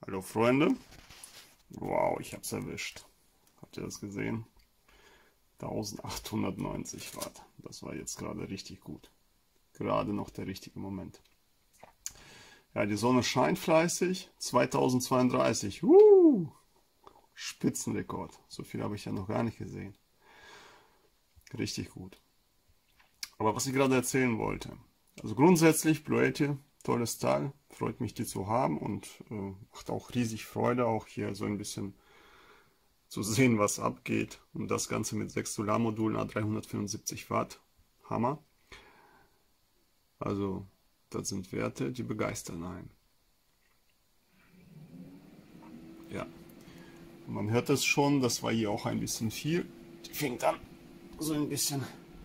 Hallo Freunde. Wow, ich hab's erwischt. Habt ihr das gesehen? 1890 Watt. Das war jetzt gerade richtig gut. Gerade noch der richtige Moment. Ja, die Sonne scheint fleißig. 2032. Spitzenrekord. So viel habe ich ja noch gar nicht gesehen. Richtig gut. Aber was ich gerade erzählen wollte. Also grundsätzlich Bluetti, tolles Teil. Freut mich, die zu haben und macht auch riesig Freude, auch hier so ein bisschen zu sehen, was abgeht. Und das Ganze mit 6 Solarmodulen A375 Watt. Hammer. Also, das sind Werte, die begeistern einen. Ja. Und man hört es schon, das war hier auch ein bisschen viel. Die fängt an, so ein bisschen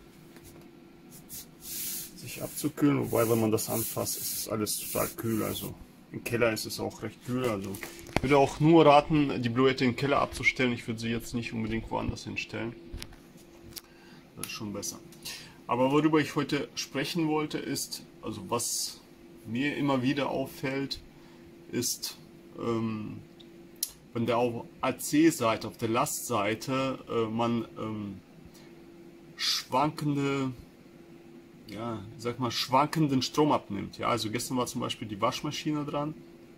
sich abzukühlen. Wobei, wenn man das anfasst, ist es alles total kühl. Also im Keller ist es auch recht kühl. Also ich würde auch nur raten, die Bluetti im Keller abzustellen. Ich würde sie jetzt nicht unbedingt woanders hinstellen. Das ist schon besser. Aber worüber ich heute sprechen wollte, ist, also was mir immer wieder auffällt, ist, wenn der auf AC-Seite, auf der Lastseite, man schwankende, ja, ich sag mal, schwankenden Strom abnimmt. Ja, also gestern war zum Beispiel die Waschmaschine dran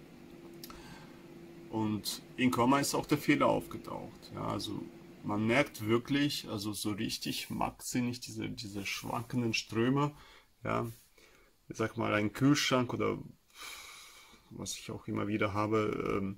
und irgendwann mal ist auch der Fehler aufgetaucht. Ja, also man merkt wirklich, also so richtig mag sie nicht diese schwankenden Ströme. Ja, ich sag mal, ein Kühlschrank oder was ich auch immer wieder habe,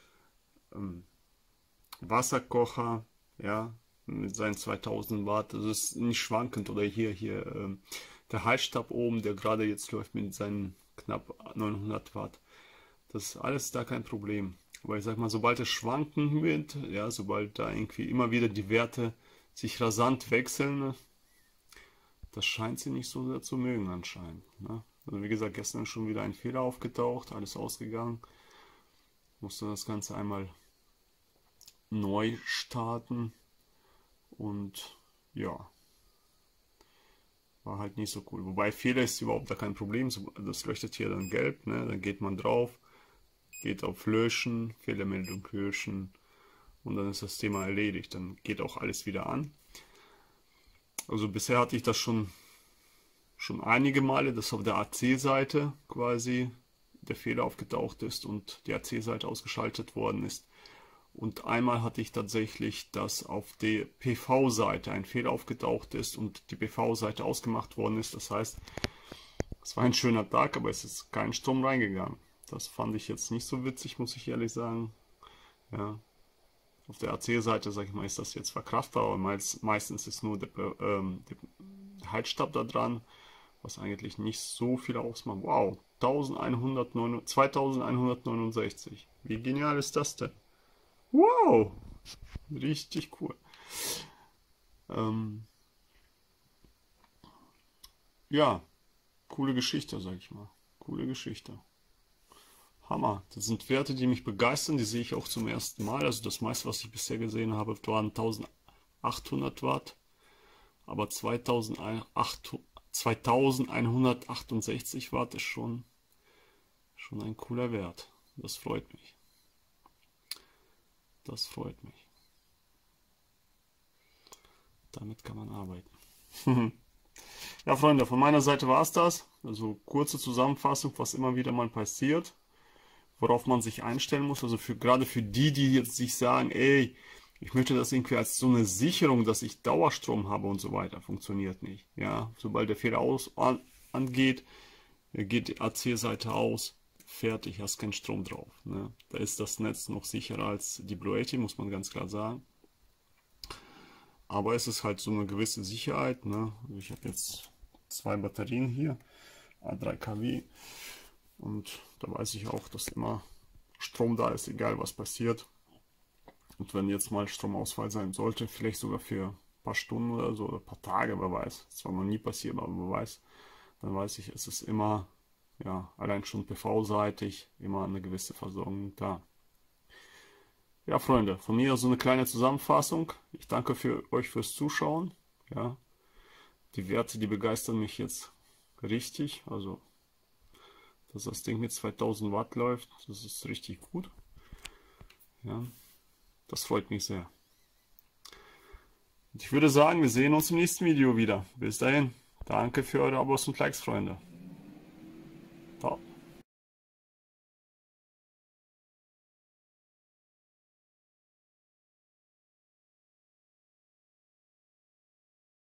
Wasserkocher, ja, mit seinen 2000 Watt, das ist nicht schwankend. Oder hier der Heizstab oben, der gerade jetzt läuft mit seinen knapp 900 Watt. Das ist alles da kein Problem. Aber ich sag mal, sobald es schwanken wird, ja, sobald da irgendwie immer wieder die Werte sich rasant wechseln, das scheint sie nicht so sehr zu mögen anscheinend. Ne? Also wie gesagt, gestern schon wieder ein Fehler aufgetaucht, alles ausgegangen. Musste das Ganze einmal neu starten und ja, war halt nicht so cool. Wobei Fehler ist überhaupt da kein Problem. Das leuchtet hier dann gelb, ne? Dann geht man drauf, geht auf Löschen, Fehlermeldung löschen und dann ist das Thema erledigt. Dann geht auch alles wieder an. Also bisher hatte ich das schon einige Male, dass auf der AC-Seite quasi der Fehler aufgetaucht ist und die AC-Seite ausgeschaltet worden ist. Und einmal hatte ich tatsächlich, dass auf der PV-Seite ein Fehler aufgetaucht ist und die PV-Seite ausgemacht worden ist. Das heißt, es war ein schöner Tag, aber es ist kein Strom reingegangen. Das fand ich jetzt nicht so witzig, muss ich ehrlich sagen. Ja. Auf der AC-Seite, sag ich mal, ist das jetzt verkraftbar, aber meistens ist nur der Heizstab da dran, was eigentlich nicht so viel ausmacht. Wow, 2169. Wie genial ist das denn? Wow, richtig cool. Ja, coole Geschichte, sag ich mal. Coole Geschichte. Hammer. Das sind Werte, die mich begeistern. Die sehe ich auch zum ersten Mal. Also das meiste, was ich bisher gesehen habe, waren 1800 Watt. Aber 2168 Watt ist schon ein cooler Wert. Das freut mich. Das freut mich. Damit kann man arbeiten. Ja, Freunde, von meiner Seite war es das. Also kurze Zusammenfassung, was immer wieder mal passiert, worauf man sich einstellen muss. Also gerade für die, die jetzt sich sagen, ey, ich möchte das irgendwie als so eine Sicherung, dass ich Dauerstrom habe und so weiter, funktioniert nicht. Ja, sobald der Fehler angeht, geht die AC-Seite aus, fertig, hast keinen Strom drauf. Ne? Da ist das Netz noch sicherer als die Bluetti, muss man ganz klar sagen. Aber es ist halt so eine gewisse Sicherheit. Ne? Also ich habe jetzt 2 Batterien hier, A3 kW. Und da weiß ich auch, dass immer Strom da ist, egal was passiert. Und wenn jetzt mal Stromausfall sein sollte, vielleicht sogar für ein paar Stunden oder so, oder ein paar Tage, wer weiß. Das war noch nie passiert, aber wer weiß. Dann weiß ich, es ist immer, ja, allein schon PV-seitig, immer eine gewisse Versorgung da. Ja, Freunde, von mir so eine kleine Zusammenfassung. Ich danke euch fürs Zuschauen. Ja, die Werte, die begeistern mich jetzt richtig. Also, dass das Ding mit 2000 Watt läuft, das ist richtig gut. Ja, das freut mich sehr. Und ich würde sagen, wir sehen uns im nächsten Video wieder. Bis dahin, danke für eure Abos und Likes, Freunde.